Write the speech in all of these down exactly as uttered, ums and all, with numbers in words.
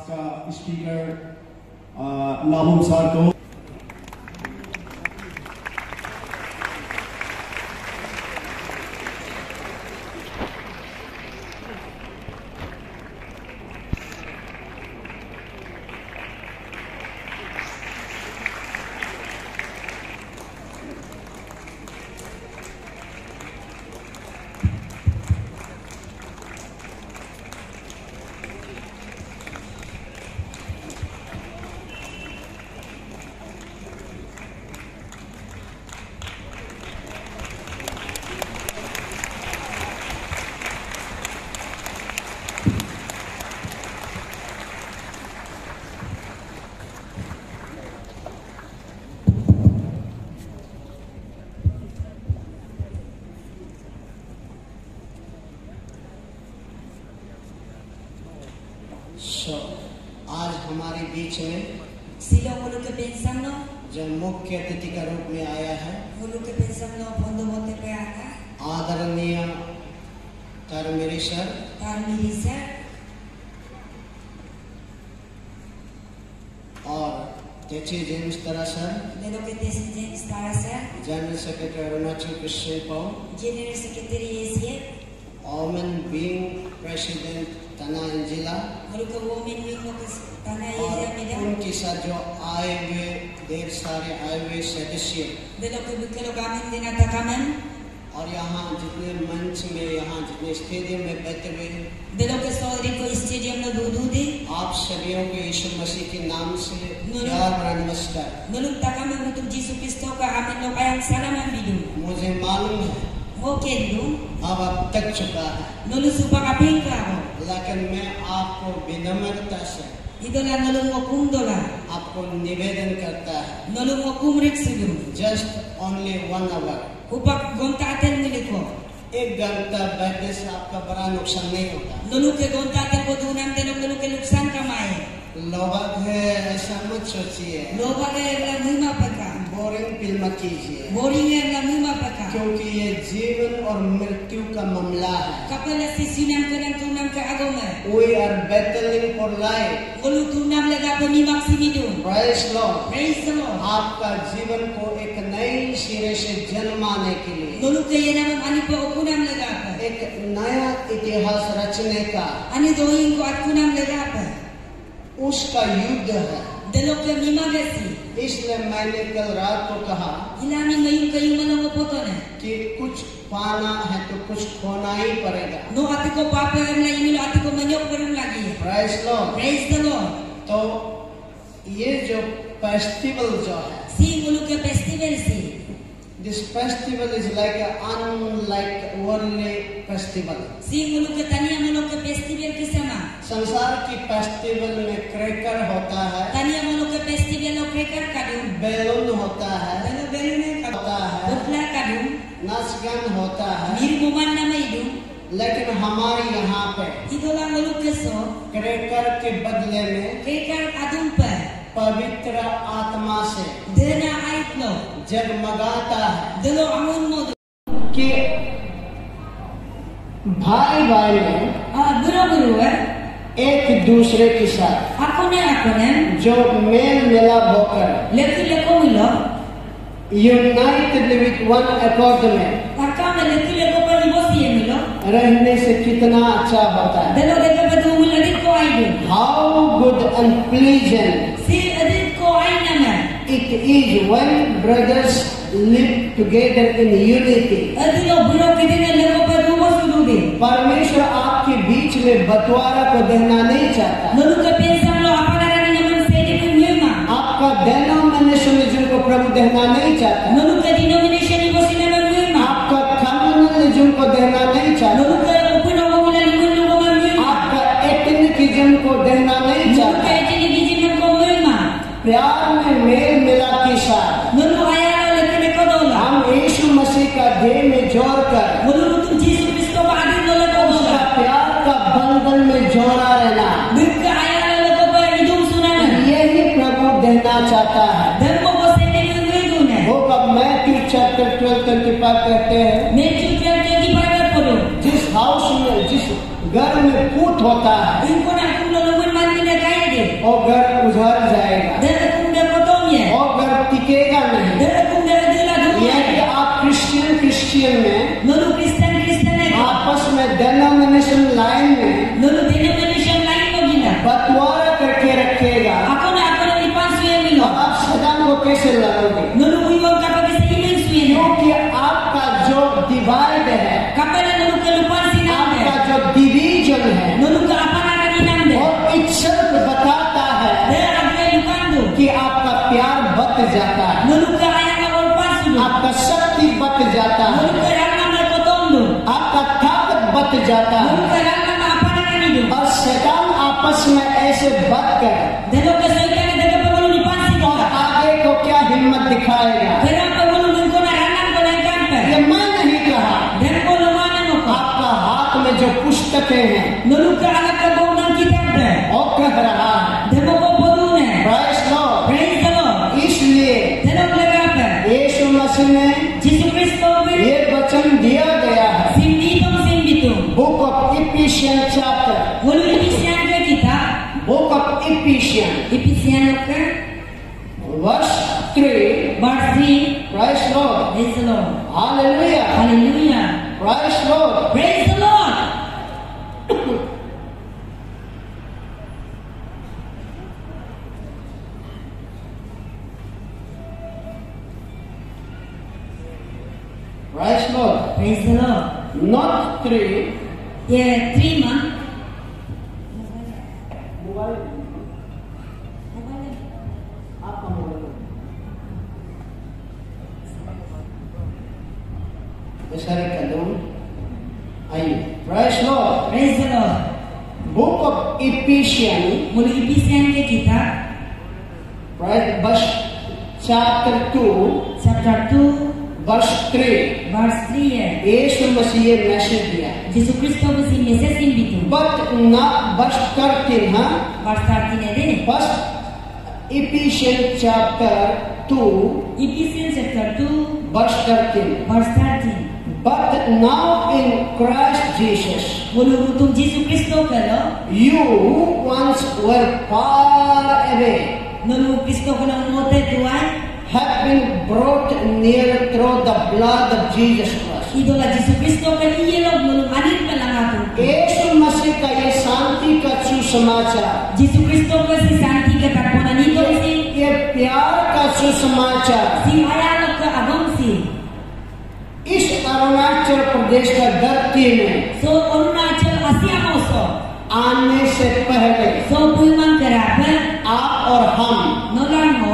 का speaker Nahum sir को So, आज हमारे बीच में Sila ulo ke pensam no, जो मुख्य अतिथि का रूप में आया है ulo ke pensam no fondo mote pe aka, आदरणीय तरमेरी सर Tarmiri sir, और Techi James Tara sir, delo ke tesi James Tara sir, general secretary Arunachal Christian पाउ, General Secretary S F, woman being president Tana Injila ulo ke women wing no ke tanah और Asia medam, उनके साथ जो आए हुए ढेर सारे आए हुए सदस्य delo ke bukelo gamin dinata kaman, और यहाँ जितने मंच में यहाँ जितने स्टेडियम में बैठे हुए हैं, delo ke saudari ko stadium no dudu di, आप सभी को यीशु मसीह के नाम से प्यार भरा नमस्कार। nulung takaman untuk Jisu Kristo ka amin no kayang salaman bidu, मुझे मालूम है mo kendu, अब अब तक चुका है, nulu supa kaping ka mo, लेकिन मैं आपको विनम्रता से idola nulung mo kumdola, आपको निवेदन करता है nulung mo kumrik sudu, just only one hour upak gonta aten miliko. एक घंटा बैठने से आपका बड़ा नुकसान नहीं होता। Nulu ke gonta te podunam te nulu ke luksan kamae. लोग है ऐसा मत सोचिए, Loba ke la muma peka. Boring feel मत कीजिए, Boring er la muma peka. क्योंकि ये जीवन और मृत्यु का मामला है। Kapala sisinam kenam tunam ke agama. We are battling for life. Ulu tunam lega pemimang simidun. Praise Lord. Praise the Lord. आपका जीवन को एक नई सिरे से जन्माने के लिए, Nulu ke yenam ani pa okunam lega pa. एक नया इतिहास रचने का Ani doing ko at kunam lega pa. उसका युद्ध है। Delo ke mimagasi. इसलिए मैंने कल रात को कहा Ilami ngayong kayo manong potone. कि कुछ पाना है तो कुछ खोना ही पड़ेगा। No ati ko papa na inilo ati ko manyok perum lagi. Praise Lord. Praise the Lord. तो ये जो फेस्टिवल जो है, Si ulu ke festival si. This festival is like unlike worldly festival. Si ulu ke tania mulu ke festival kisama. संसार की festival में cracker होता है, Tania mulu ke festival no cracker kadum. Balloon होता है, Dalo belune kadum. होता है, Butla kadum. नाच गान होता है, Nirmuman na maidum. लेकिन हमारे यहाँ पे Idola mulu ke so. Cracker के बदले में Cracker adum pa. पवित्र आत्मा से Dena aitlo. जगमगाता है Dalo amun mo. कि भाई भाई में Ah guru guru eh. एक दूसरे के साथ Ako na ako na. जो मेल मिलाप होकर Leki leko ulo. United with one accord में Aka me leki leko pa ni bosi emilo. रहने से कितना अच्छा होता है। Dalo lega padu uladit ko aidu. How good and pleasant Si adit ko ay naman. it is when brothers live together in unity। Adilo bulo ke din leko padu bosudude. परमेश्वर आपके बीच में बंटवारा को देना नहीं चाहता। Nulu ke pensam lo apa darani naman sa edi kumema. आपका डेनोमिनेशनलिज्म को प्रभु देना नहीं चाहता। Nulu ke denomination ibo sila mamema. आपका कम्युनलिज्म को देना नहीं चाहता। Nulu ke upuno mo mula lingon lo mamema. आपका एथनिकिज्म को देना नहीं Nulu चाहता। ke tinigizim ng kumema. प्यार में मेल मिलाप के साथ Nulu ayalo leki leko dola. हम यीशु मसीह का देह में जोड़कर Nulu utum Jisu Kristo pa adit lo leko उसका dola. प्यार का बंधन में जोड़ा रहना, Bigka ayalo leko pa idum sunanan. यही प्रभु देना चाहता है। Dharma ko sa edi kumeguna. वो कब Matthew chapter twelve twenty five कहते हैं, Matthew twelve twenty-five at polo. जिस हाउस में जिस घर में पूत होता है Ingko na kung lulungan man nila kaya din. और घर उजड़ जाएगा Dere kung dere kotom ye. और घर टिकेगा नहीं। Dere kung dere dila यदि duwa. आप क्रिश्चियन क्रिश्चियन में Nolu Kristen Kristen eko. आपस में डेनोमिनेशन लाइन में Nolu denomination lain mo gina. बंटवारा करके रखेगा Ako na ako na lipan suye milo. और आप शैतान को कैसे लड़ोगे? Nolu uiwag kapag sa iling suye no. क्योंकि आपका जो डिवाइड है, Kapag na nolu kalupan sinamde. आपका जो डिवीजन है, Nolu ka apa na kaginamde. और इच्छा बताता है Dere agre lukando. कि आपका प्यार बच जाता है, Nolu ka ayang na orpan sulo. आपका शक्ति बच जाता है, Nolu ka rang na kotomdo. आपका ताकत बच जाता Nolu है। ka rang na apa na kanido. और शैतान आपस में ऐसे बच कर Dero ka sa ika na daga pagulong lipan और sila. आगे को क्या हिम्मत दिखाएगा? Pero ang pagulong dun ko na rangan ko na ikamper. ये मैं नहीं कहा, Dero ko lumanan mo ko. आपका हाथ में जो पुस्तकें हैं Nolu ka anak ka buong ng kitabde. और कह रहा है। Dero ko podune. Praise Lord। Praise the Lord. इसलिए Dero ko lagaper. यीशु मसीह ने Jesus Cristo will ये वचन दिया गया है। simbitong simbitong. Book of Ephesian chapter, Walo Ephesian ka kita. Book of Ephesian Ephesian ka. Verse three. Verse three. Price Lord. Praise the Lord. Hallelujah. Hallelujah. Price Lord. Praise the Lord. Price Lord. Praise the Lord. Not three. Yeah, three month. आपका mobile इशारे कर दो। आइए। Price Lord. Praise the Lord. Book of Ephesian Mula Ephesian ka kita. Price बस chapter two Chapter two. Verse three. Verse three है. यीशु मसीह ये message दिया। Jesus Cristo kasi message simbitong. But ना बस थर्टीन, हाँ Verse thirteen है din. First Ephesian chapter two Ephesians chapter two. Verse thirteen. Verse thirteen. But now in Christ Jesus, Mula rutong Jesus Cristo ka lo. you once were far away, Nulu Cristo ka ng mote tuwan. have been brought near through the blood of Jesus Christ. Idola Jesus Cristo ka niyelog. Nulu anit pa lang ato. यीशु मसीह का ये शांति का सुसमाचार, Jesus Cristo kasi santi ka takpunan nito si. ये प्यार का सुसमाचार Si ayalog ka abang si. इस अरुणाचल प्रदेश का धरती में So Arunachal Asia mo so. आने से पहले So pulman karapan. आप और हम Nolan mo.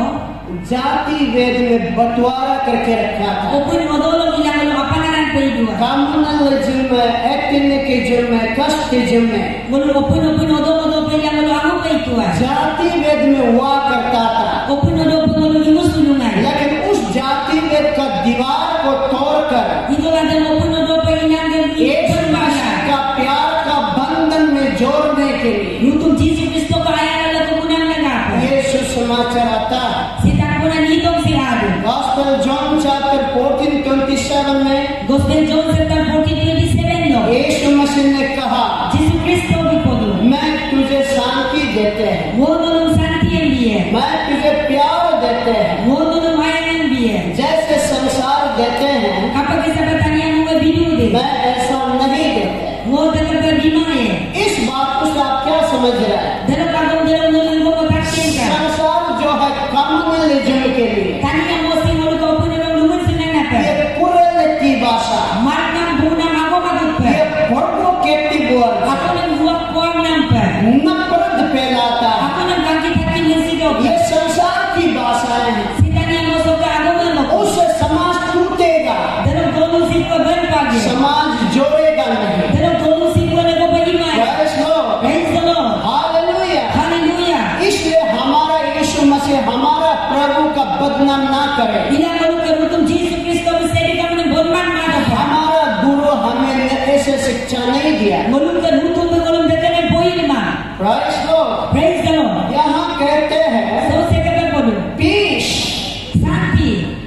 जाति वेद में बंटवारा करके रखा था। Upun modolo ilang lo kapanaran pa idua. Communalism में, एथनिकिज्म में, कास्टिज्म में Mulu upun upun odo odo pa ilang lo ako pa itua. जाति वेद में हुआ करता था, Upun odo upun odo imus tulungan. लेकिन उस जाति वेद का दीवार को तोड़कर Idola dan upun odo pa ilang dan यीशु मसीह का प्यार का बंधन में जोड़ने के लिए Lutong Jesus Cristo ka ayalan lo kumunang nagapa. ये सुसमाचार आता है। Si takpunan nitong si Ado. Gospel John chapter fourteen twenty seven में Gospel John chapter fourteen twenty-seven no. यीशु मसीह ने कहा, Jesus Cristo bipodo. मैं तुझे शांति देते हैं, Mo nulong santi ang biye. मैं तुझे प्यार देते हैं, Mo nulong mayan ang biye. जैसे संसार देते हैं Kapag isabatan niya mga binude. मैं ऐसा नहीं देते। Mo dapat bimaye. इस बात को से आप क्या समझ रहे हैं? Dalo kagong dalo nulong mo mataksin ka. संसार जो है कम्युनलिज्म के लिए Tanya mo si mo ko po nang lumun sinangapa. ये पुराने की भाषा, Mark ng bunang ako magugpa. ये provocative word, Ako nang huwag po ang nampa. नफरत फैलाता है। Ako nang bakit-bakit ng sigaw. ये संसार की भाषाएं हैं, Si tanya mo so ka ako nga mo. उससे समाज टूटेगा, Dalo kolusip ko ban pagi. समाज जोड़ेगा नहीं। Dalo kolusip ko na ko pagimay. Praise Lord, Praise the Lord. Hallelujah. Hallelujah. इसलिए हमारा यीशु मसीह हमारा प्रभु का बदनाम ना करे। Ilang mo ka rutong Jesus Cristo bisaya ka mo ng bonman mga pa. हमारा गुरु हमें ऐसे शिक्षा नहीं दिया। Mulong ka rutong mo kolong dagan ng boy naman. Praise Lord। Praise the Lord. यहाँ कहते हैं So sa ka po do. Peace Santi.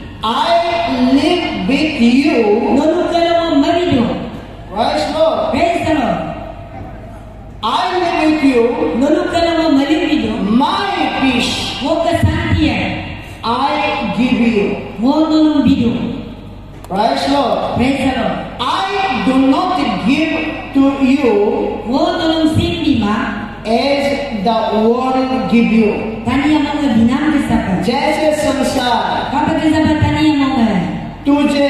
I live with you। Nulong ka lang ang marido. Praise Lord। Praise the Lord. I live with you। Nulong ka lang ang marido. My Praise the Lord. I do not give to you Wo tolong simbi ma. as the world give you. Tani yang mau binam kesapa. जैसे संसार Kapag kesapa tani yang mau ngai. तुझे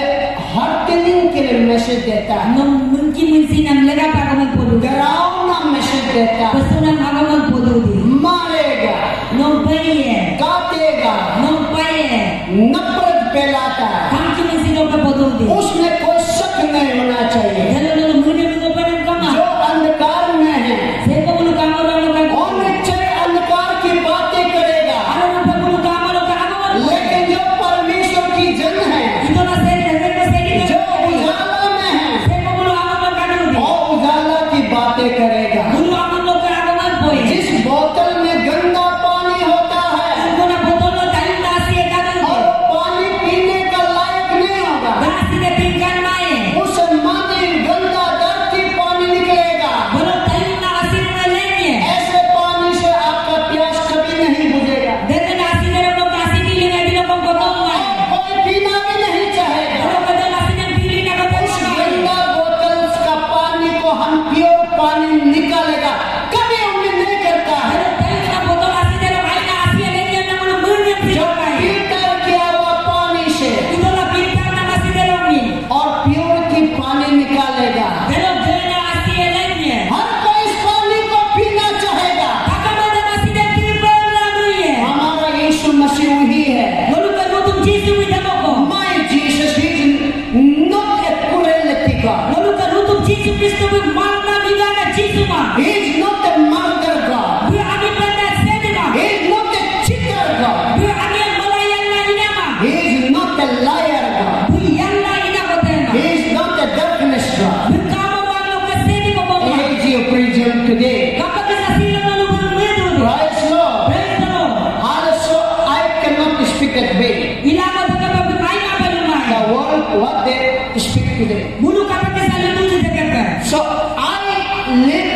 हटने के लिए message देता है, No mungkin mensinam lega pagaman podo. डरावना message देता है, Pesunam pagaman podo di. मारेगा, No paye. काटेगा, No paye. नफरत फैलाता है, Kaki mensino ka podo di. उसमें कोई शक नहीं होना चाहिए। Lalu lalu mune mune panang kama. जो अंधकार में है Sepa mulu kama orang orang. और निश्चय अंधकार की बातें करेगा, Ano nang pagulu kama lo ka ano? लेकिन जो परमेश्वर की जन है, Ito na seri na seri na seri. जो उजाला में है Sepa mulu ano man kanu di. और उजाला की बातें करेगा। Mulu ano lo ka ano man boy. जिस बोतल में गंदा पानी होता है Ano na botol lo tayo na siya kanu और di. पानी पीने का लायक नहीं होगा, Basi na tingkan mae. उस माने गंदा धरती पानी निकलेगा। Wala tayo na asin na lenye. ऐसे पानी से आपका प्यास कभी नहीं बुझेगा Dito na asin na lo ka asin ni nga dilo kong botol और mae. कोई पीना भी नहीं चाहेगा। Ano ka dala asin ang pili na botol उस mae. गंदा बोतल का पानी को हम प्योर पानी निकालेगा, कभी उम्मीद नहीं करता है। Ano tayo na botol asin na lo kaya na asin lenye na mulu mulu जो siya mae. फिल्टर किया हुआ पानी से Ito na filter na asin na lo ni. और प्योर की पानी निकालेगा। Pero dito na asin lenye. हर कोई इस पानी को पीना चाहेगा। Kakamada na asin ang filter na luye. हमारा यीशु मसीह वही है। Lalu ka mo tong Jesus ito ko. My Jesus is not a cruelty God. Lalu ka mo tong Jesus Kristo mo mal na biga na Jesus ma. He is not a murder God. Dia ani panda sede ma. He is not a cheater God. Dia ani ang malayan na ina ma. He is not a liar God. Dia yang na ina ko tema. He is not a darkness God. Berkama maglo ka sede ko mo. He is your prison today. Kapag sa sila na lugar medo. Praise Lord. Praise the Lord. Also, I cannot speak at way. Ilama ba ka pagkain na ba lumay? The world, what they speak today. Mulu kapag sa lugar sa jagat. So, I live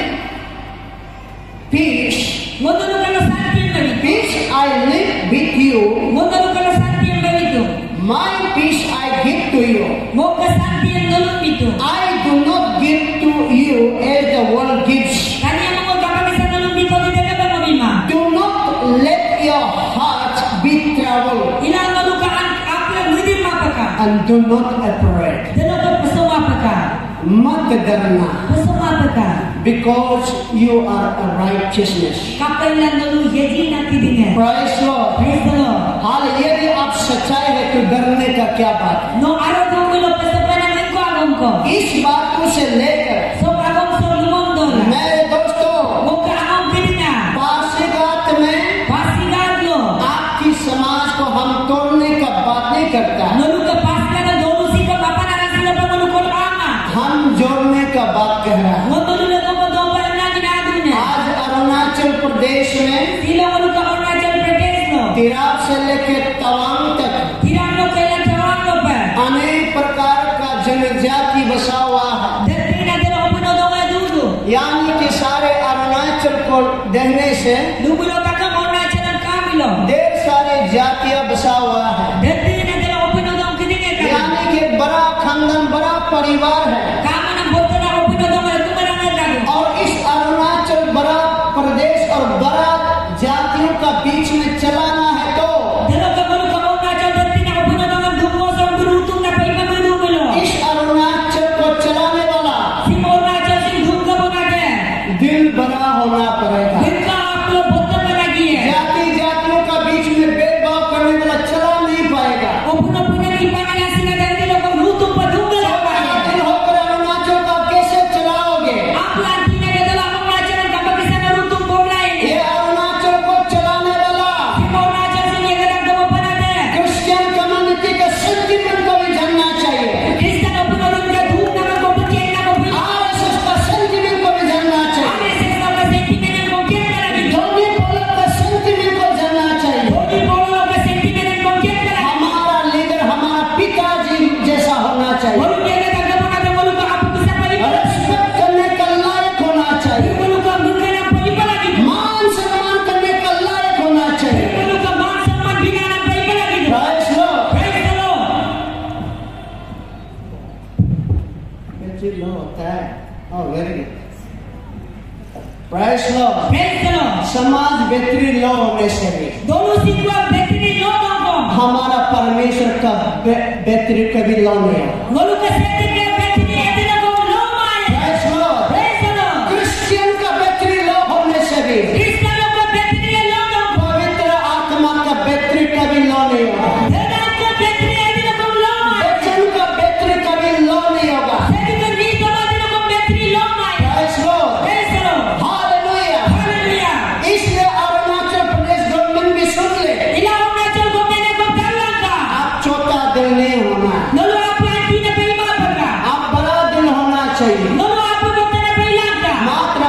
peace. Mondo ka na santi na ito. Peace I live with you. Mondo ka na santi na ito. My peace I give to you. Mo ka santi ang dulot ito. I do not give to you as the world gives. Kanya mo kapag sa dulot ito di dagat ba mabima? Do not let your heart be troubled Ilang malu ka ang apel hindi mapaka. and do not afraid. Dalo ka pasuma paka. मत डरना, Pasuma paka. because you are a righteousness. Kapag lang dulu yeji na tidingan. Praise Lord. Praise the Lord. हाल यदि आप सच्चाई है तो डरने का क्या बात है? No araw ko ko lo pasapanan ko agong ko. इस बातों से लेकर So agong so lumondo na. मेरे दोस्तों, Mo ka agong tidinga. Pasighat में Pasigat lo. आपकी समाज को हम तोड़ने का बात नहीं करता, Nolu ka pasla na dolu si ka papanaran sila pa manukol ama. हम जोड़ने का बात कह रहा है। Mo dolu na ko mo do pa na ginagawa niya. आज अरुणाचल प्रदेश में Sila mo ka Arunachal Pradesh no. Tirap से लेकर तवांग तक Tirano kailan tawag ko ba? अनेक प्रकार का जनजाति बसा हुआ है। Dati na dala ko puno nga dudu. यानी कि सारे अरुणाचल को देखने से Dugulo ka ka Arunachal ang kamilo. ढेर सारे जातियां बसा हुआ है। Dati na dala ko puno nga kininga ka. यानी कि बड़ा खानदान, बड़ा परिवार है। Kama ng boto na ko puno nga tumarang na ka. और इस अरुणाचल बड़ा प्रदेश और बड़ा जातियों का बीच में चलाना है तो Dala ka mo ka Arunachal dati na ko puno nga dugo sa durutong na pa ikaw dugulo. इस अरुणाचल को चलाने वाला Si Arunachal si dugo mo na ka. दिल बड़ा होना पड़ेगा। Dika ako boto na lagi. जाति जातियों का बीच में भेदभाव करने वाला चला नहीं पाएगा। समाज बेहतरी लो होने से भी Dolu si tua betri lo dongko. हमारा परमेश्वर का बे- बेहतरी कभी लो नहीं होगा। Dolu ka seti ke betri edina ko lo mai. Praise the Lord। Praise the Lord. Christian का बेहतरी लो होने से भी Kristen lo ko betri lo dongko. पवित्र आत्मा का बेहतरी कभी लो नहीं होगा। Dedan ka betri edina ko lo mai. वचन का बेहतरी कभी लो नहीं होगा। Seti ke ni ko edina ko betri lo mai. Praise the Lord। Praise the Lord. Hallelujah। Hallelujah. इसलिए अरुणाचल प्रदेश गवर्नमेंट भी सुन ले, Ila Arunachal ko mene ko talanga. आप छोटा दिल नहीं होना, Dolu apu anti na pe mapaka. आप बड़ा दिल होना चाहिए। Dolu apu ko tena pe langa. मात्र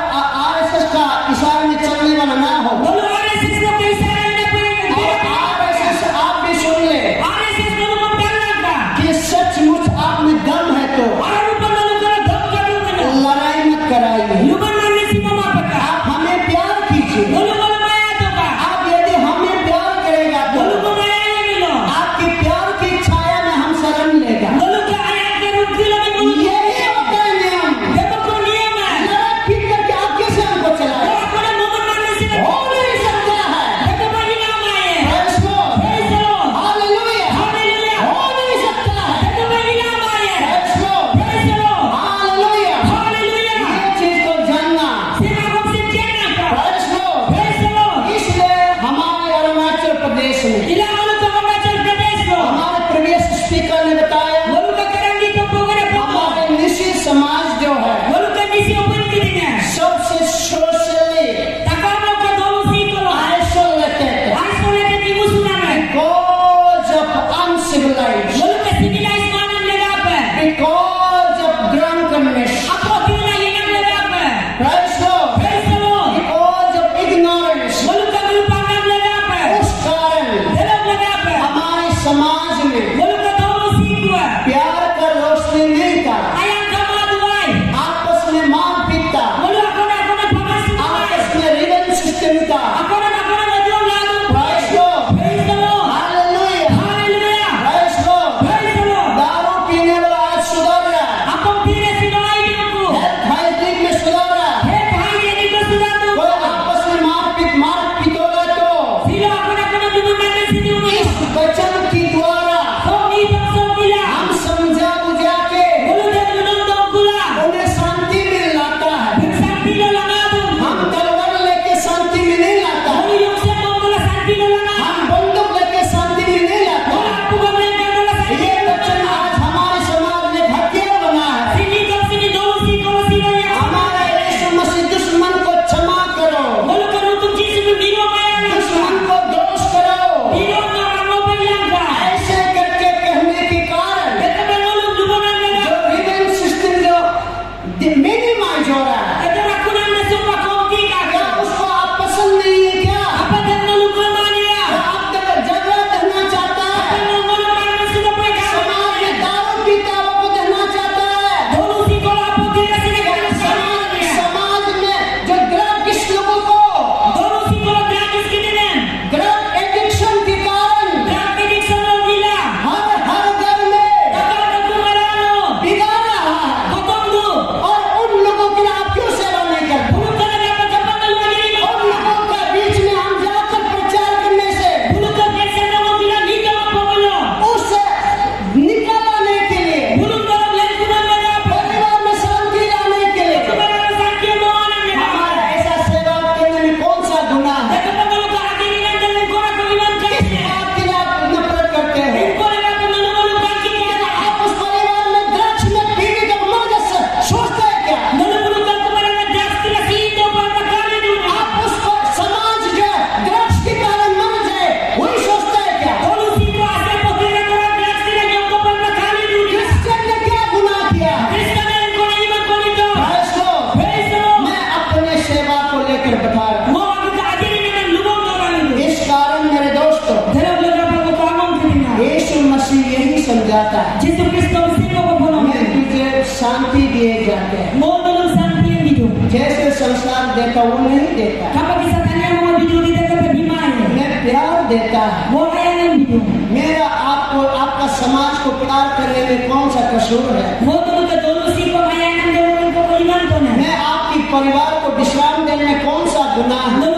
आरएसएस का इशारे में चलने वाला ना हो। Dolu R S S ko pe sara na pe. और आरएसएस आप भी सुन ले R S S dolu ko talanga. कि सचमुच आप में दम है तो Araru pa dolu ko dam ka dulu. लड़ाई मत कराइए, Luman na ni si mapaka. आप हमें प्यार कीजिए। Dolu ko maya to ka. आप यदि हमें प्यार करेगा तो Dolu ko maya ni lo. आपकी प्यार की छाया में हम शरण लेगा। Dolu ka ayat ka rukila ni mo. यही होता है नियम। Demo ko niyama. लड़ा पीट करके आप कैसे हमको चलाए? Ako na luman na ni si हो नहीं सकता है। Demo pa ni maya. Praise the Lord। Praise the Lord. Hallelujah। Hallelujah. हो नहीं सकता है। Demo pa ni maya. Praise the Lord। Praise the Lord. Hallelujah। Hallelujah. ये चीज को जानना। Sina ko si Jenna ka. Praise the Lord। Praise the Lord. इसलिए हमारे अरुणाचल प्रदेश में Ila ano to Arunachal Pradesh ko. हमारे प्रीवियस स्पीकर ने बताया Walu ka karangi to po kana po. हमारे निश्चित समाज जो है Walu ka nisi open kini na. सबसे socially Takamo ka dolu si ko lo. Isolated Isolated ni musunaman. Because of uncivilized, Walu ka civilized manang lagapan. Because of drunkenness, Ako tila yun lagapan. Praise Lord, Praise the Lord. Because of ignorance. Walu ka lupangan lagapan. उस कारण Dalag lagapan. हमारे समाज में Walu ka dolu si ko. प्यार का रोशनी नहीं था, Ayang ka maduay. आपस में मारपीट था, Walu ako na ako na pagkasunuan. आपस में रिवन सिस्टम था। Ako na ako na medyo lalo. Prize Lord, Praise the Lord. Hallelujah, Hallelujah. Prize Lord. Praise the Lord. दारू पीने वाला आज सुधर रहा है, Akong pina sinoy ko. Health hygiene में सुधर रहा है। Hey, kahit hindi ko sila to. कोई आपस में मारपीट मारपीट होगा तो Sila ako na ako na lumanan si Tiyuno. इस वचन की द्वारा So, ibang so nila. हम समझा बुझा के Ulo na lunong kula. उन्हें शांति मिल लाता है। Nagsabi na lang ako. हम तलवार लेके शांति में नहीं लाता, Ulo yung sa mga mula sabi na lang ako. हम बंदूक लेके शांति में नहीं लाता। Wala po kami ng mula sabi ये na वचन lang. आज हमारे समाज में हथियार बना है। Sinikap sinidolo si ko sila yan. हमारे यीशु मसीह दुश्मन को क्षमा करो, Ulo ka nutong Jesus mo bino kaya lang. दुश्मन को दोष करो। Bino nga ang open lang ka. ऐसे करके कहने के कारण Ito ba nulong lumanan na जो lang? रिवेंज सिस्टम जो मिनिमाइज हो रहा है, Ito na ko nang nasumpa konti ka. क्या उसको आप पसंद नहीं है क्या? Kapag ang nulong naman niya. क्या आप जगह जगह देना चाहता है? Kapag ang nulong naman sila po ikaw. समाज में दारू पीता हुआ को देना चाहता है? Dolo si ko lang po kaya sila क्या ka sa समाज niya. समाज में जो ड्रग्स लोगों को Dolo si ko lang gratis kinilan. Drug addiction के कारण Drug addiction lang nila. हर हर घर में Kapag nagkumarano. बिगाड़ रहा है, Kotondo. और उन लोगों के लिए आप क्यों सेवा नहीं करते? Bulog ka na kapag kapag nalwagin mo. उन लोगों का बीच में हम जाकर प्रचार करने से Bulog ka kesa na mo bilang hindi mo pamulo. उससे निकल आने के लिए, Bulog ka lang lang kung naman ako. परिवार में शांति लाने के लिए Kumarano sa akin mo alam niya. हमारा ऐसा सेवा करने में कौन सा गुनाह है? Kapag ano ka akin ilang dalang ko na kung ilang किस kasi. बात के लिए आप नफरत करते हैं? Hindi ko lang ako nalulog ka akin kaya. आप उस परिवार में ड्रग्स में पीने का मर्द से सोचते हैं क्या? Nalulog ka kumarano drugs kila si ito para makalin mo. आप उसको समाज जो ड्रग्स के कारण मर जाए वही सोचते हैं क्या? Dolo si ko asa po kaya ko ang drugs kila yung ko para makalin mo. Christian ने क्या गुनाह किया है? Krista na rin ko na iman ko nito. Praise Lord। Praise the Lord. मैं अपने सेवा को लेकर बता रहा हूँ। Mo ako ka akin na ng lubong na lang ito. इस कारण मेरे दोस्तों, Dalaw lang ako ko tamang kanya. यीशु मसीह यही समझाता है, Jesu Cristo sino ko po मैं naman. तुझे शांति दिए जाते हैं, Mo tulong sa akin dito. जैसे संसार देता वो नहीं देता, Kapag isa kanya mga video dito ka paghimayan. मैं प्यार देता है। Mo kaya ng video. मेरा आपको आपका समाज को प्यार करने में कौन सा कसूर है? Mo tulong ka dolo si ko kaya ng dalawang ko ko ilan ko na. मैं आपकी परिवार को विश्राम देने में कौन सा गुनाह है? Dolo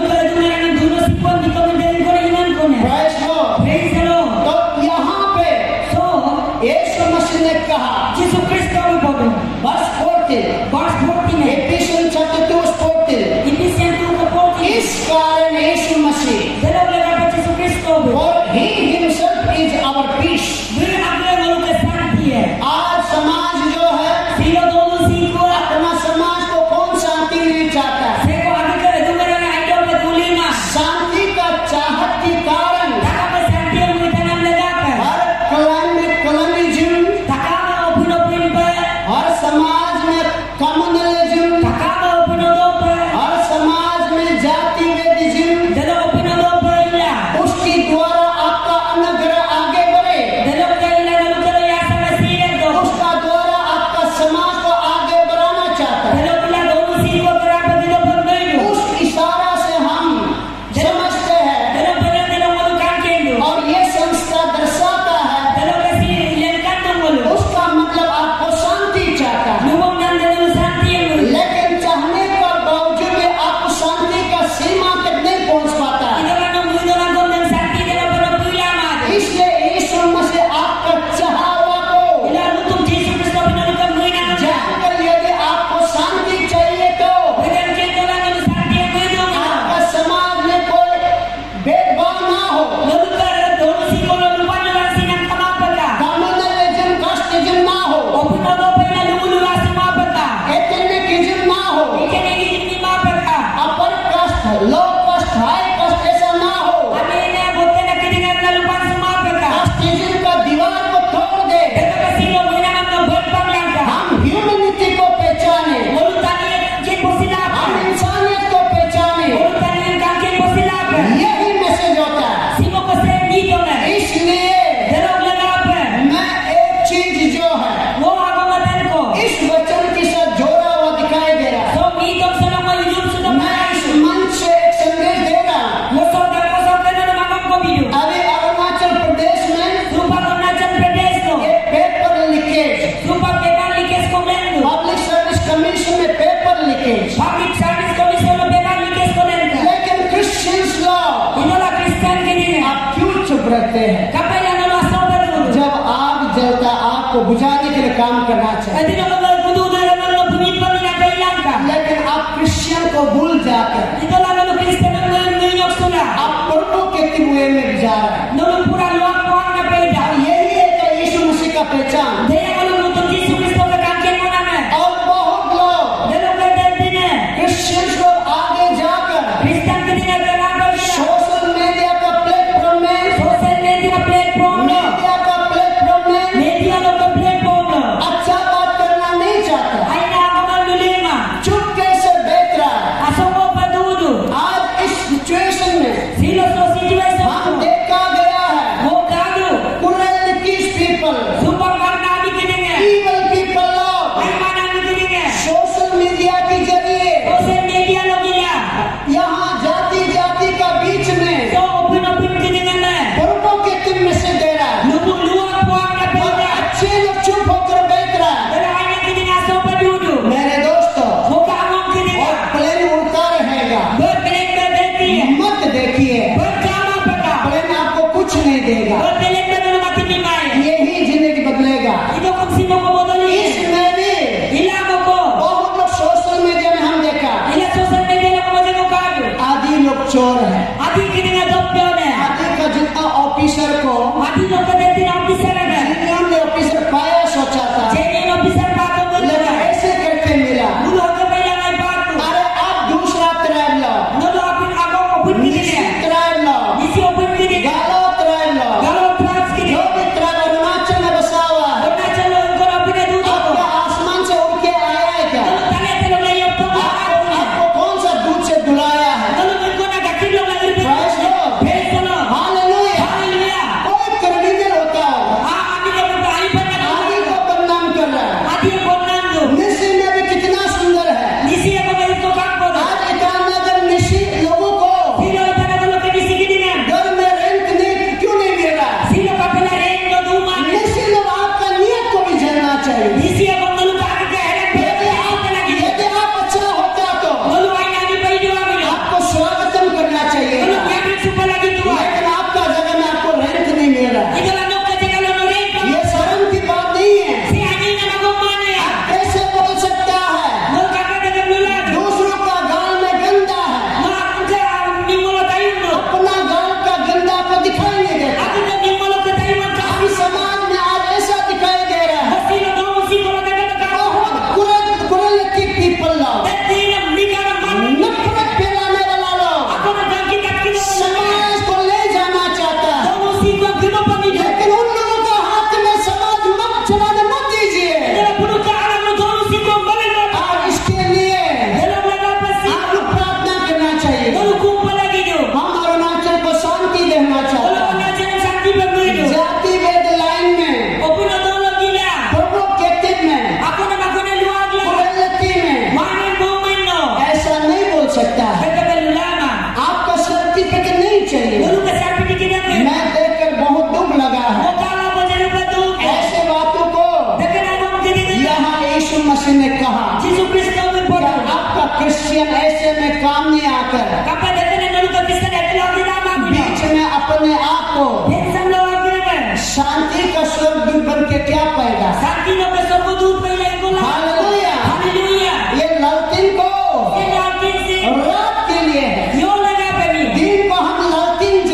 रहते हैं। Kapag lang naman sa pagdudo. जब आग जलता आग को बुझाने के लिए काम करना चाहिए, Hindi naman magdudo naman ng pumipan na kailan ka. लेकिन आप क्रिश्चियन को भूल जाकर Ito lang naman Kristiyan ang ninyok sula. आप प्रभु के कुएं में जा रहे हैं। Nung pura luwag po ang napeda. यही है कि यीशु मसीह का पहचान। Dahil ako lumutot Yesu Kristo kakangkin mo naman. और बहुत लोग Dahil ako dahil din eh. Christians लोग आगे जाकर Kristiyan ka din ang kailangan nila. Social media का प्लेटफॉर्म में Social media platform na. Media का प्लेटफॉर्म में Media na ka platform na. अच्छा बात करना नहीं चाहता, Ay na ako malulima. चुपके से देख रहा है। Aso mo padudo. आज इस सिचुएशन में Silo sa situation हम ko. देखा गया है Mokado. कुरेलिटीज people, Supang marami kininga. Evil people लोग Ay manami kininga. Social media के जरिए Social media lo gila. यहाँ जाति जाति का बीच में So open-open kininga na. प्रभु के तुम में से दे रहा है Luwag po ang और napeda. अच्छे लोग चुप होकर बैठ रहा है। Pero ay na kininga sa padudo. मेरे दोस्तों, Mukha mong kininga. और प्लेन उड़ता रहेगा, Berkeling ba dati? मत देखिए, Berkama pa ka. प्लेन आपको कुछ नहीं देगा। Berkeling ba na matinimay? यही जिंदगी बदलेगा। Ito kung sino ko modali. इसमें भी Ilamo ko. बहुत लोग सोशल मीडिया में हम देखा Ila social media na ko masinukado. आदि लोग चोर है। Ati kininga dokyo na. आदि का जितना ऑफिसर को Ati no ka dati na officer na. Union ने ऑफिसर पाया सोचा था, Genuine officer pa ako mo लेकिन na. ऐसे करके मिला। Mulo ka pa lang ay bato. अरे आप दूसरा ट्रायल लो, Nulo apin ako open kininga. Trial लो, Isi open kininga. Galo trial लो, Galo trans जो kininga. भी ट्रायल अरुणाचल में बसा हुआ है, Wala chalo ko na pinadudo ko. आपका आसमान से उड़ के आया है क्या? Nulo tala-tala na yung आपको, pag-aaral. आपको कौन सा दूध से बुलाया है? Nulo ko na kakilo na irbit. Praise God. Praise the Lord. Hallelujah. Hallelujah. कोई क्रिमिनल होता है, Ah, amin na po ay pa na. आदि को बदनाम कर रहा है। Ati ko nando. निशी में भी कितना सुंदर है। Nisi ako ba ito kakbo na? आज ईटानगर निशी लोगों को Sino ito na gulo ka nisi kininga? घर में रेंट नहीं क्यों नहीं मिल रहा है? Sino ka pala rin no duman? Nishi लोग आपका नियत को भी जानना चाहिए। Nisi ako nalukak ka heran यदि pero आप ako na gito. यदि आप अच्छा होता तो Nuluay na ni pa ito amin. आपको स्वागतम करना चाहिए, Nulu kaya sa pala gito. लेकिन आपका जगह में आपको रेंट नहीं मिल रहा है। Ito lang no kasi kalo no rin ko. ये शर्म की बात नहीं है। Si ani na magumana ya. कैसे बोल सकता है? Nul kakada ng lulag. दूसरों का गाल में गंदा है, No ako ka ni mo tayo no. अपना गाल का गंदा को दिखाई नहीं देता। Ako na ni mo ka tayo man ka. अभी समाज में आज ऐसा दिखाई दे रहा है। Sino do mo si ko na ka ka. बहुत कुरल कुरलिटी पीपल लोग, Dati na ni ka na man. नफरत फैलाने वाला लोग Ako na dangki kat kino. समाज को ले जाना चाहता है, Do mo si ko kino pa ni. लेकिन उन लोगों के हाथ में समाज मत चलाने मत दीजिए। Dala puno ka alam no do mo si ko balik na. और इसके लिए Dala wala pa si. आप लोग प्रार्थना करना चाहिए। Dala kung palagi nyo. हम अरुणाचल को शांति देना Wala चाहते ko na dyan ang sakti pa mo हैं। ito. जाति वेद लाइन में, O pinadolo nila. प्रभु केतिक में, Ako na ako na luwag lang. कुरलिटी में Manin moment no. ऐसा नहीं बोल सकता है। Kaya ka lulama. आपका सर्टिफिकेट नहीं चाहिए। Dulu ka sabi ni kinang. मैं देखकर बहुत दुख लगा है O kala mo dyan ang patung. ऐसे बातों को। Dagan ang mga kinang. यहाँ यीशु मसीह ने कहा Jesus Kristo mo po. कि आपका क्रिश्चियन ऐसे में काम नहीं आकर Kapag dagan ang nalukad ka sa neto lang ginama mo. बीच में अपने आप को Pinsan luwag naman. शांति का स्वर्गदूत बन के क्या पाएगा? Sakti no ka sa mudut pa ilay ko lang. Hallelujah. Hallelujah. ये लालटेन को Sinabi si. रात के लिए है, Yo na nga pa niya. दिन को हम लालटेन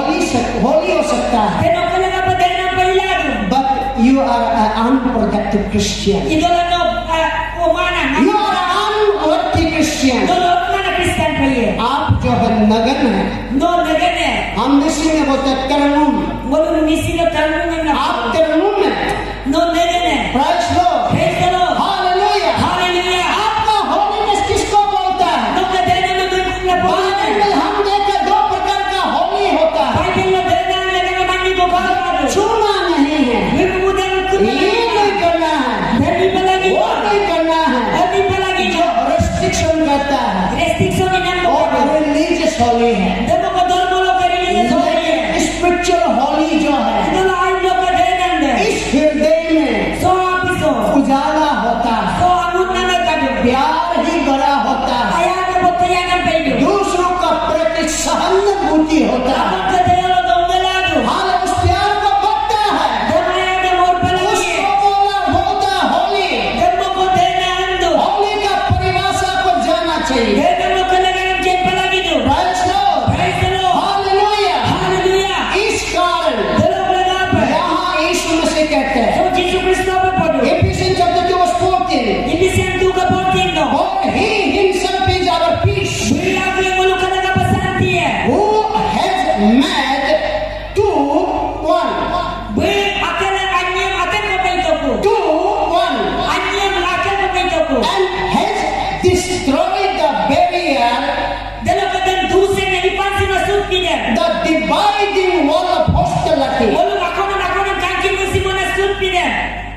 होली सक- होली हो सकता है, Pero kailangan pa din ng pailado. but you are an unproductive Christian. Idola no, ah, umana. You are an unworthy Christian. Dolo, umana Kristen pa yun. आप जो है नगन है, No, nagane. हम इसी में बोलते हैं तरन्नुम, Walang nisilo tanong na. आप तरन्नुम है। No, nagane. Praise Lord. Praise the Lord. Hallelujah. Hallelujah. आपका होलीनेस किसको बोलता है? No, kadena na doon kung Bible nabuhay. में हम देखे दो प्रकार का होली होता है, Bible na dahil na nila naman ni Bukaro. छूना नहीं है, Himudan ko ये नहीं करना है, Hindi pa lagi वो ito. नहीं करना है, Hindi pa lagi जो ito. रेस्ट्रिक्शन करता है Restriction ni Nando. और रिलीजियस होली है। Demo ko doon mo lo karili sa holy. Spiritual holy जो है Ito na ay lo ka din nande. इस हृदय में So apiso. उजाला होता है, So amut na nagkado. प्यार ही बड़ा होता है, Kaya na po kaya ng peyo. दूसरों का प्रति सहानुभूति होता है, Kapag kadalo daw nalado. हाल उस प्यार को बढ़ता है, Demo na yung more palagi. उसको बोला बोलता Holi. Demo ko din na ando. Holi का परिभाषा को जानना चाहिए। Demo ko lang ang check palagi do. Praise Lord. Praise the Lord. Hallelujah. Hallelujah. इस कारण Dalo ko lang apa. यहाँ यीशु मसीह कहते हैं, So Jesus Christo pa po do. Ephesians chapter two verse fourteen, Ibisen tu ka po no. for he himself is our peace, Bila ko yung ulo ka nagapasanti eh. who has made two one, Be, akin ang anyam, akin ko pa ito ko. two one, Anyam, akin ko pa ito ko. and has destroyed the barrier, Dalo ka din dusin na ipansin na suit ni them. the dividing wall of hostility. Ulo ako na ako ng kankin mo si mo na suit ni them.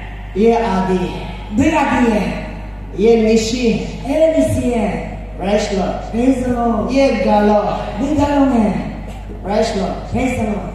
ये आदि है, Be, adi eh. ये निशी है, Eh, nisi eh. Praise Lord. Praise the Lord. ये गालो, Be, galong eh. Praise Lord. Praise the Lord.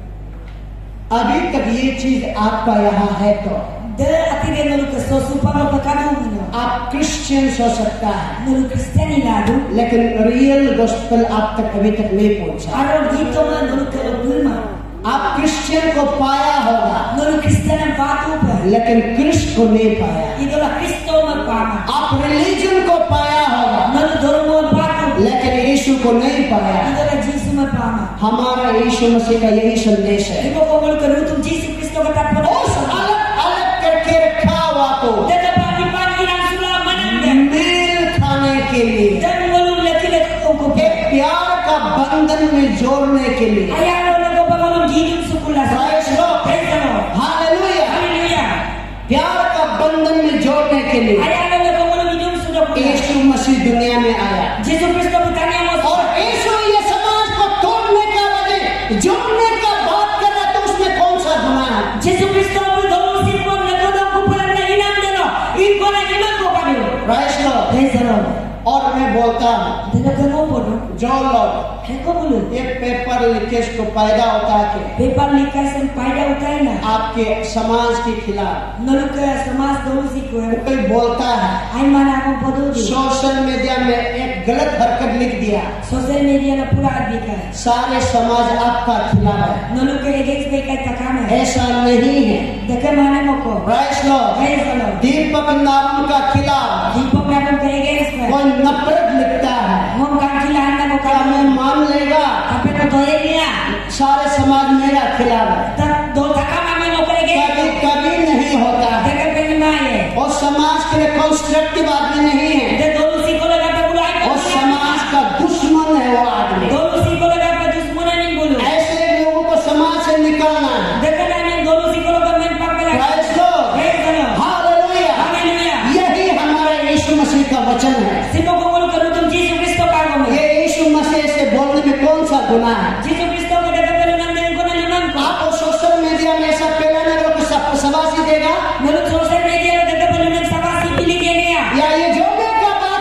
अभी तक ये चीज आपका यहाँ है तो De, ati din ulo ka so supang ang pagkadong mo. आप क्रिश्चियन हो सकता है, Ulo Kristiyani lado. लेकिन रियल गॉस्पेल आप तक अभी तक नहीं पहुंचा। Araw dito man, ulo ka lagulma. आप क्रिश्चियन को पाया होगा, Ulo Kristiyan ang bato pa. लेकिन क्रिस्ट को नहीं पाया। Idola Kristo magpama. आप रिलीजन को पाया होगा, Ulo dormo ang bato. लेकिन यीशु को नहीं पाया। Idola Jesus magpama. हमारा यीशु मसीह का यही संदेश है, Ibo ko ulo ka lutong Jesus Kristo katapon. उस अलग अलग करके रखा हुआ को Daga pani-pani ng sulaman nanda. मेल खाने के लिए, Dan walong laki-laki kong kupo. एक प्यार का बंधन में जोड़ने के लिए। Ayaw na ko pa walong gilong sukulas. Praise Lord. Praise the Lord. Hallelujah. Hallelujah. प्यार का बंधन में जोड़ने के लिए Ayaw na ko walong gilong sukulas. यीशु मसीह दुनिया में आया, Jesus Kristo bitanya mo. और यीशु ये समाज को तोड़ने का बजाय जोड़ने का बात कर रहा, तो उसमें कौन सा गुनाह है? Jesus Kristo mo dolong sipon na kodong kupulan na inam dano. Iko na iman ko pa niyo. Praise Lord। Praise the Lord. और मैं बोलता हूँ, Dalaga mo po no. जो लोग Heko mulo. ये पेपर लीकेज को पैदा होता के Paper likas ang paida utay na. आपके समाज के खिलाफ Naluk ka sa mas dolong siko. कोई बोलता है, Ay man akong pododi. Social media में एक गलत हरकत लिख दिया, Social media na pura adika. सारे समाज आपका खिलाफ है। Naluk ka against kay kay takana. ऐसा नहीं है। Daka mana mo ko. Praise Lord। Praise the Lord. दीपक नाम का खिलाफ Hipok na kong kay against na. कोई नफरत लिखता है, Ngom kang kilaan na mo क्या ka. मैं मान लेगा Kapit ko toye niya. सारे समाज मेरा खिलाफ है? Tak do takama man mo kay against. कभी कभी नहीं होता है। Daka penimaye. और समाज के लिए कंस्ट्रक्टिव आदमी नहीं है, De dolong siko na ka pula ay. और समाज का दुश्मन है वो आदमी। Dolong siko na ka dusmunan ning bulo. ऐसे लोगों को समाज से निकालना है। Daka na ning dolong siko na men pagkala. Praise Lord। Praise the Lord. Hallelujah. Hallelujah. यही हमारा यीशु मसीह का वचन है। Sino ko ulo ka lutong Jesus Kristo ka mo. ये यीशु मसीह से बोलने में कौन सा गुनाह है? Jesus Kristo ka daga kalunan din ko na lunan ko. आपको सोशल मीडिया में ऐसा फैलाने वालों को सब सवासी देगा, Naluk social media na daga kalunan sa kasi pili niya. या ये जोड़ने का बात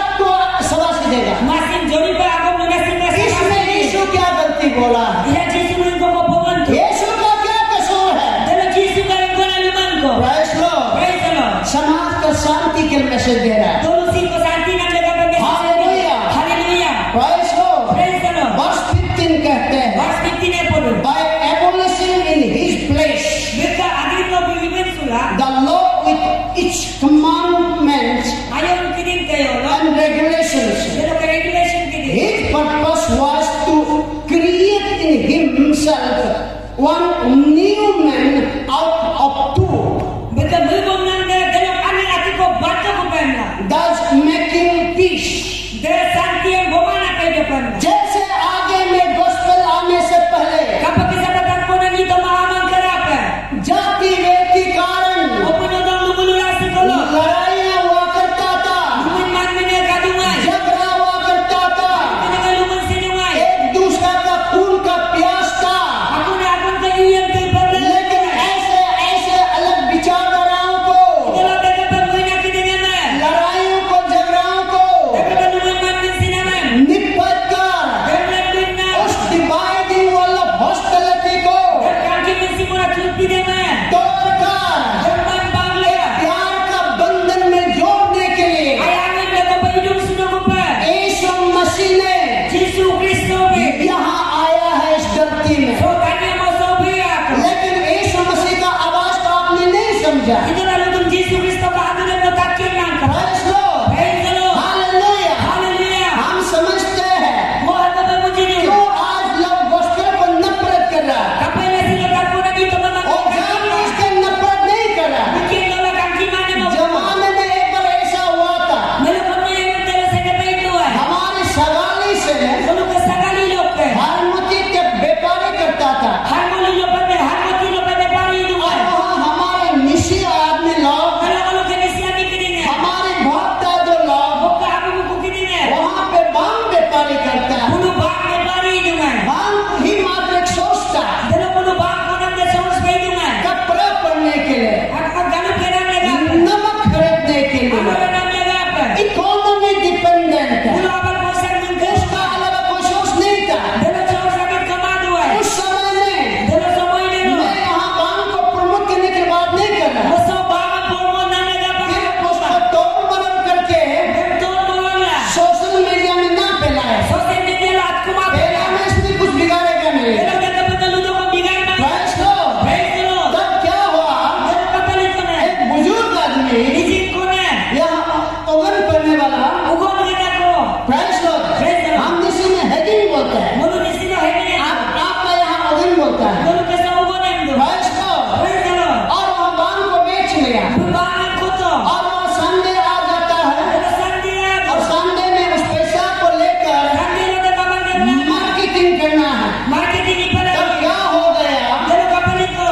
one new man out of two Betul betul nanda dalam anak laki ko baca ko pemla. does making peace. Dia santian bomana kehidupan. जैसे आगे में gospel आने से पहले Kapag isa datang ko na dito maaman kerapa. जाति वेद के कारण O penodong lumulula si kolo. लड़ाइयाँ हुआ करता था, Lumin man mene kadungan. झगड़ा हुआ करता था, Penega lumun sinungan. एक दूसरे का खून का प्यास था। Ako na akong kaiyan kay Pablo. लेकिन ऐसे ऐसे अलग विचारधाराओं को, Kalau mereka berguna kedengaran. लड़ाइयों को, झगड़ाओं को Mereka lumun man min sinaman. निपट कर Mereka benar. उस dividing wall of hostility को Kaki min simula cuti dengan. तोड़कर Jerman Bangla. प्यार का बंधन में जोड़ने के लिए Ayangan dapat berhidup sudah kumpul. यीशु मसीह ने Yesus Kristus ni. यहाँ आया है इस धरती में। So tanya mau sobiak. लेकिन यीशु मसीह का आवाज तो आपने नहीं समझा। Itu lalu tum Yesus Kristus ka adu dan matakin nangka. Praise the Lord. Praise the Lord. Hallelujah। Hallelujah. हम समझते हैं Mohon Bapa puji dia. क्यों आज लोग गोस्पेल को नफरत कर रहा है Kapag nasilakan ko na dito और mamamakan. जब इसके नफरत नहीं कर रहा है। Mungkin kalau kaki mana mau. जमाने में एक बार ऐसा हुआ था, Melukum na yung tala sa kapay ito ay. हमारे सगाली से Kalau kasakali lope. हरमुती के व्यापारी करता था Harmoni lope na harmoni lope na pari ito और ay. वहाँ हमारे निशी आदमी लोग, Kalau kalau kanya ni kini. हमारे बहुत दादो लोग Buka ako mo kukini na. वहाँ पे बांग व्यापारी करता है। Puno bak na pari ito ay. बांग ही मात्र एक सोच था Dalo puno bak ko nang na source pa ito ay. कपड़ा पड़ने के लिए, At magganap ka nang nagap. नमक खरीदने के Ako लिए, na nang nagap. Economy dependent है। Puno abal ko sa ng उसका अलग कोई सोच नहीं था। Dalo source agad kamado ay. उस समय में Dalo sa mo ino. मैं यहाँ बांग को प्रमोट करने की बात नहीं कर रहा, Maso baka po mo na nagap. फिर उसको तोड़ मरोड़ करके Betul mo wala. Social media में ना फैलाए। Social media lahat kumapit. पहला में इसमें कुछ बिगाड़ेगा नहीं। Pero dapat naluto ko bigay man. Praise the Lord। Praise the Lord. तब क्या हुआ, Dalo kapalit ko na. एक बुजुर्ग आदमी Isip ko na. यहाँ ओवन करने वाला, Ugon kita ko. Praise the Lord। Praise the Lord. हम जिसे में हेडिंग बोलते हैं, Mulu ni sino hemi. आप आपका यहाँ ओवन बोलता है। Mulu ka sa ugon endo. Praise the Lord। Praise the Lord. और वहाँ बांग को बेच लिया Bubangan ko to. और वहाँ संडे आ जाता है Dalo sandia ko. और संडे में उस पैसा को लेकर Sandia na kapag na. Marketing करना है। Marketing ni pala. तब क्या हो गया, Dalo kapalit ko.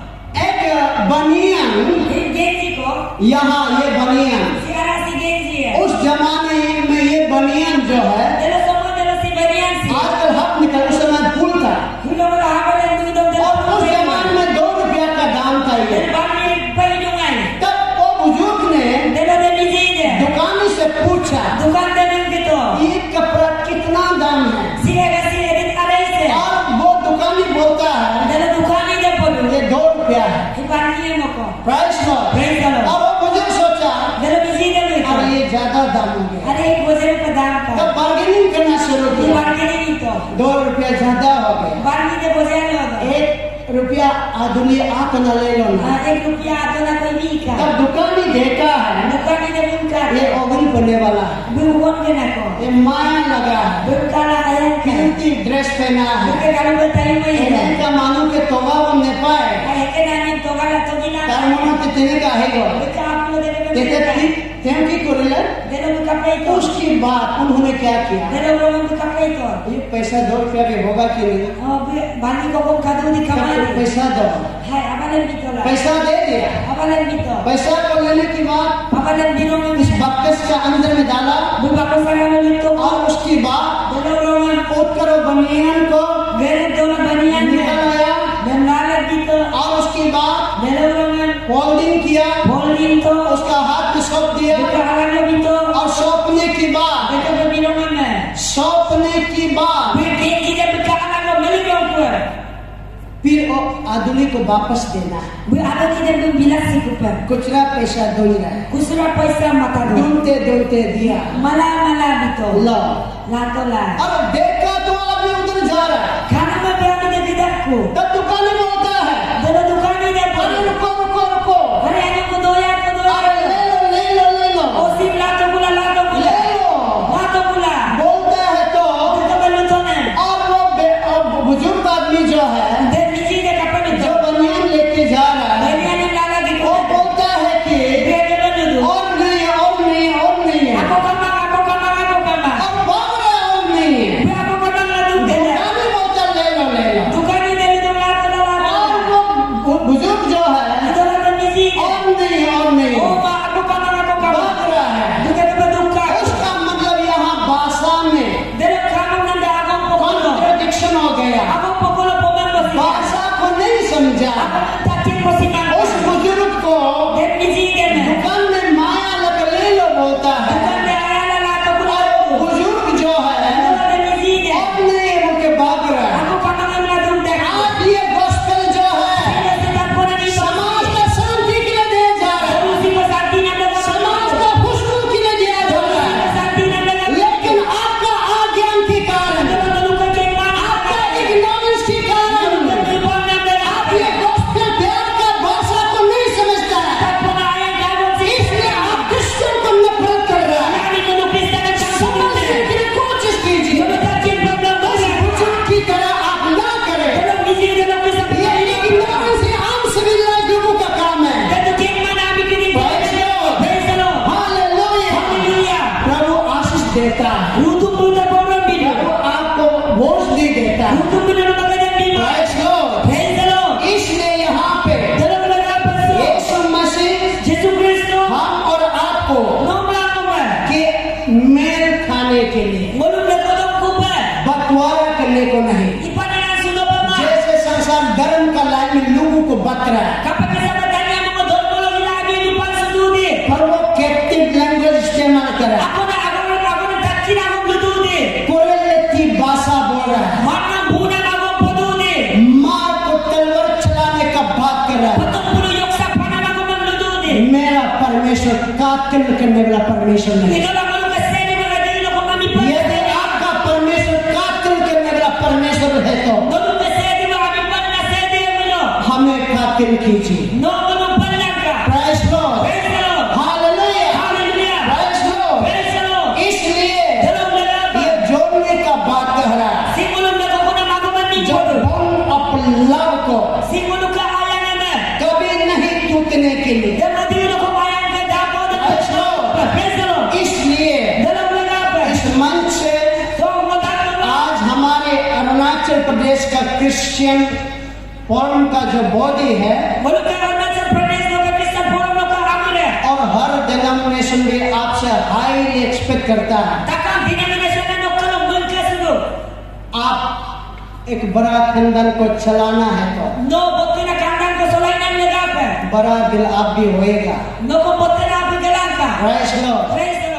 एक बनियान, Genji ko. यहाँ ये बनियान, Si ara si Genji hai. उस जमाने में ये बनियान जो है Dalo somo dalo si Barian si. आजकल हक निकल, उस समय फूल था Hulo mo habal ang dudong dalo. और उस जमाने में दो रुपया का दाम था ये। Dalo bani paidungan. तब वो बुजुर्ग ने Dalo na mijide. दुकानी से पूछा Dukan tanong kito. ये कपड़ा कितना दाम है, Sila kasi edit aray se. और वो दुकानी बोलता है Dalo dukani na po. ये दो रुपया है। Ibangiyan mo ko. प्राइस लो। Praise the Lord. और वो बुजुर्ग सोचा Dalo mijide mo ito. अब ये ज्यादा दाम हो गया, Ada एक बोझे पे दाम तब का. बार्गेनिंग करना शुरू ये किया, बार्गेनिंग ito. दो रुपया ज्यादा हो गया, बार्गेनिंग के बोझे ano ba? एक रुपया आधुनी आप न ले लो ना। Ah, एक रुपया ato na कोई भी का. तब दुकानी देखा है Dukani na bungka. ये ओवन बनने वाला है, Bubuon ka na ko. ये माया लगा है, Bungka na ayan ka. कीमती ड्रेस पहना है, Bungka kalau bertayo mo yun. इन्हें का मानो के तोगा वो ने पाए Ay, ka namin to kala to gina. कर्मों के तेरे का है गो Bungka ako na dito. कहते थी तेम की कोरिले। Dalo bungka pa ito. उसके बाद उन्होंने क्या किया, Dalo bro bungka pa ito. ये पैसा दो रुपया के होगा कि नहीं, Oh, bani ko kung kadu di तब kamali. पैसा दो, Hay, abalan dito la. पैसा दे दिया। Abalan dito. पैसा को लेने के बाद Abalan dito mo. इस बक्कस का अंदर में डाला Bungka ko sa ano dito. और उसके बाद Dalo bro man. उठ कर वो बनियान को Meron daw na baniyan निकल niya. आया Dan lalag dito. और उसके बाद Dalo bro man. फोल्डिंग किया, Holding to. उसका हाथ में सौंप दिया Bungka halang dito. और सौंपने के बाद Dito ko binungan na. सौंपने के बाद फिर genji na bungka halang ko. Maligyaw ko. फिर वो आदमी को वापस देना है। Ano kita kung bilas si Cooper? कुचरा पैसा दो ही रहा है, Kusura paisa mata do. ढूंढते ढूंढते दिया Mala mala dito. लो। Lato la. अब देखा तो आदमी उधर जा रहा है, Kana mo ba ang nagdidak ko? तब दुकान में होता है, Dalo dukani na po. अरे रुको रुको रुको, Hari ano ko doya ko doya. अरे ले लो ले लो ले लो O sim lato mula lato mula. ले लो, Lato mula. बोलता है तो Ito ba luto na? और वो बे- और बुजुर्ग आदमी जो है Then miji na लाइन में लोगों को बत रहा है, Kapag kasabatan niya mga doon mo lang ilagi yung pansududi. पर वो कैप्टिव लैंग्वेज इस्तेमाल कर रहा है, Ako na, ako na, ako na, tatsi na akong dududi. कोरेलेती भाषा बोल रहा है, Manang bunang akong padudi. मार को तलवार चलाने का बात कर रहा है। Patong puluyok sa panang ako magdududi. मेरा परमेश्वर कातिल करने वाला परमेश्वर नहीं। Ito lang ako kasi ni mga dino kung kami pa. यदि आपका परमेश्वर कातिल करने वाला परमेश्वर है तो Nung kasi di ba kami pa na sa diyan mo no? हमें कातिल कीजिए। No, nung palang ka. Praise Lord, Praise the Lord. Hallelujah, Hallelujah. Praise Lord। Praise the Lord. इसलिए Dalawang lalaban. ये जोड़ने का बात कह रहा है, Simulong na ko na magaman ni जो bond of love को Simulong ka ayan na. कभी नहीं टूटने के लिए। Yan madino ko ayan ka dapat. Praise Lord। Praise the Lord. इसलिए Dalawang lalaban. इस मंच से So, magkano ba? आज हमारे अरुणाचल प्रदेश का क्रिश्चियन फोरम का जो बॉडी है Walang karoon sa Pradesh no ka Christian Forum no ka amin eh. और हर डिनोमिनेशन भी आपसे हाईली एक्सपेक्ट करता है, Takang denomination na no kalong mulka suno. आप एक बड़ा खंडन को चलाना है तो No botte na kandan ko solay nan lagap. बड़ा दिल आप भी होएगा। No ko botte na apigalan ka. Praise Lord। Praise the